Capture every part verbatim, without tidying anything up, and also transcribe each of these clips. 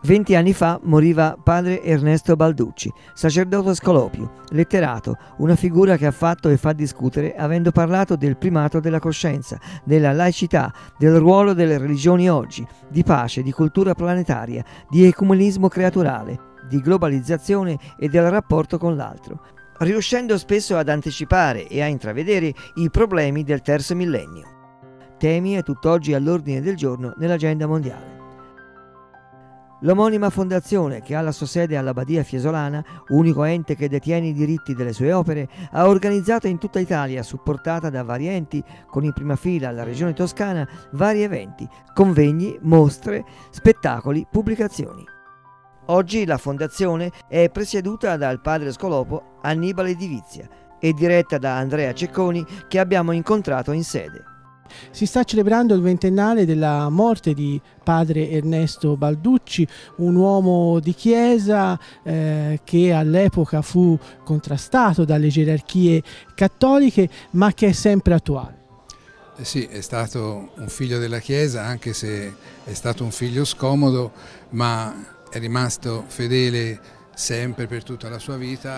Venti anni fa moriva padre Ernesto Balducci, sacerdote scolopio, letterato, una figura che ha fatto e fa discutere avendo parlato del primato della coscienza, della laicità, del ruolo delle religioni oggi, di pace, di cultura planetaria, di ecumenismo creaturale, di globalizzazione e del rapporto con l'altro, riuscendo spesso ad anticipare e a intravedere i problemi del terzo millennio. Temi è tutt'oggi all'ordine del giorno nell'agenda mondiale. L'omonima fondazione, che ha la sua sede alla Badia Fiesolana, unico ente che detiene i diritti delle sue opere, ha organizzato in tutta Italia, supportata da vari enti, con in prima fila la Regione Toscana, vari eventi, convegni, mostre, spettacoli, pubblicazioni. Oggi la fondazione è presieduta dal padre scolopo Annibale Divizia e diretta da Andrea Cecconi, che abbiamo incontrato in sede. Si sta celebrando il ventennale della morte di padre Ernesto Balducci, un uomo di chiesa eh, che all'epoca fu contrastato dalle gerarchie cattoliche, ma che è sempre attuale. Eh sì, è stato un figlio della Chiesa, anche se è stato un figlio scomodo, ma è rimasto fedele sempre per tutta la sua vita,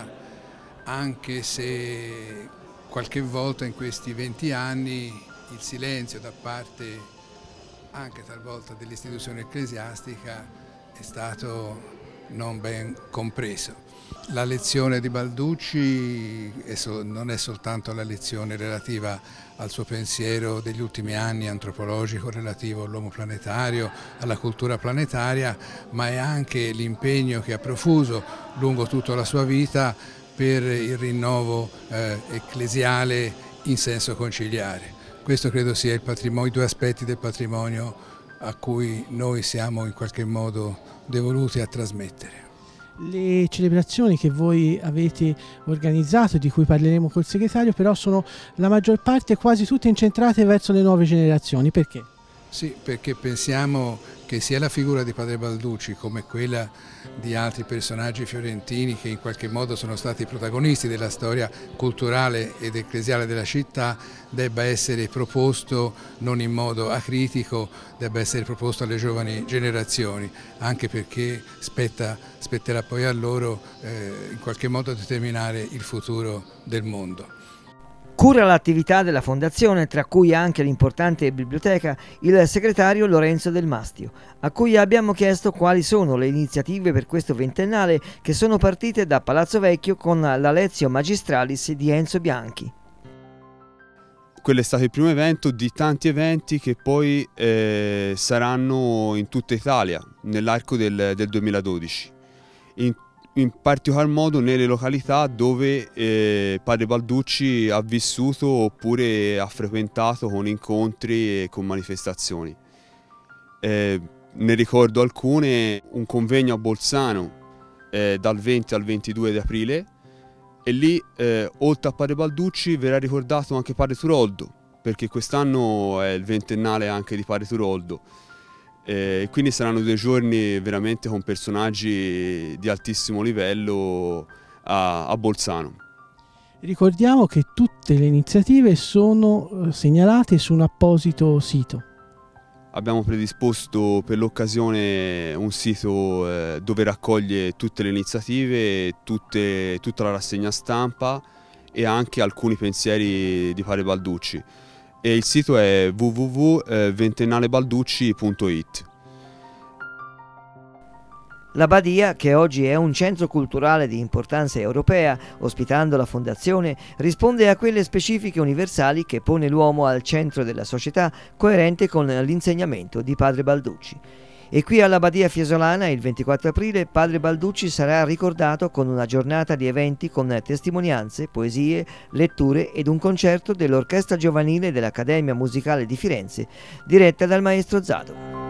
anche se qualche volta in questi venti anni il silenzio da parte anche talvolta dell'istituzione ecclesiastica è stato non ben compreso. La lezione di Balducci non è soltanto la lezione relativa al suo pensiero degli ultimi anni antropologico relativo all'uomo planetario, alla cultura planetaria, ma è anche l'impegno che ha profuso lungo tutta la sua vita per il rinnovo eh, ecclesiale in senso conciliare. Questo credo sia il patrimonio, i due aspetti del patrimonio a cui noi siamo in qualche modo devoluti a trasmettere. Le celebrazioni che voi avete organizzato, di cui parleremo col segretario, però sono la maggior parte quasi tutte incentrate verso le nuove generazioni. Perché? Sì, perché pensiamo che sia la figura di padre Balducci come quella di altri personaggi fiorentini che in qualche modo sono stati protagonisti della storia culturale ed ecclesiale della città debba essere proposto non in modo acritico, debba essere proposto alle giovani generazioni, anche perché spetta, spetterà poi a loro eh, in qualche modo determinare il futuro del mondo. Cura l'attività della fondazione, tra cui anche l'importante biblioteca, il segretario Lorenzo Del Mastio, a cui abbiamo chiesto quali sono le iniziative per questo ventennale che sono partite da Palazzo Vecchio con la Lectio Magistralis di Enzo Bianchi. Quello è stato il primo evento di tanti eventi che poi eh, saranno in tutta Italia nell'arco del, del duemiladodici. In in particolar modo nelle località dove eh, padre Balducci ha vissuto oppure ha frequentato con incontri e con manifestazioni. Eh, ne ricordo alcune: un convegno a Bolzano eh, dal venti al ventidue di aprile, e lì eh, oltre a padre Balducci verrà ricordato anche padre Turoldo, perché quest'anno è il ventennale anche di padre Turoldo. E quindi saranno due giorni veramente con personaggi di altissimo livello a, a Bolzano. Ricordiamo che tutte le iniziative sono segnalate su un apposito sito. Abbiamo predisposto per l'occasione un sito eh, dove raccoglie tutte le iniziative, tutte, tutta la rassegna stampa e anche alcuni pensieri di padre Balducci. E il sito è w w w punto ventennalebalducci punto it. La Badia, che oggi è un centro culturale di importanza europea, ospitando la fondazione, risponde a quelle specifiche universali che pone l'uomo al centro della società, coerente con l'insegnamento di padre Balducci. E qui alla Badia Fiesolana, il ventiquattro aprile, padre Balducci sarà ricordato con una giornata di eventi con testimonianze, poesie, letture ed un concerto dell'Orchestra Giovanile dell'Accademia Musicale di Firenze, diretta dal maestro Zado.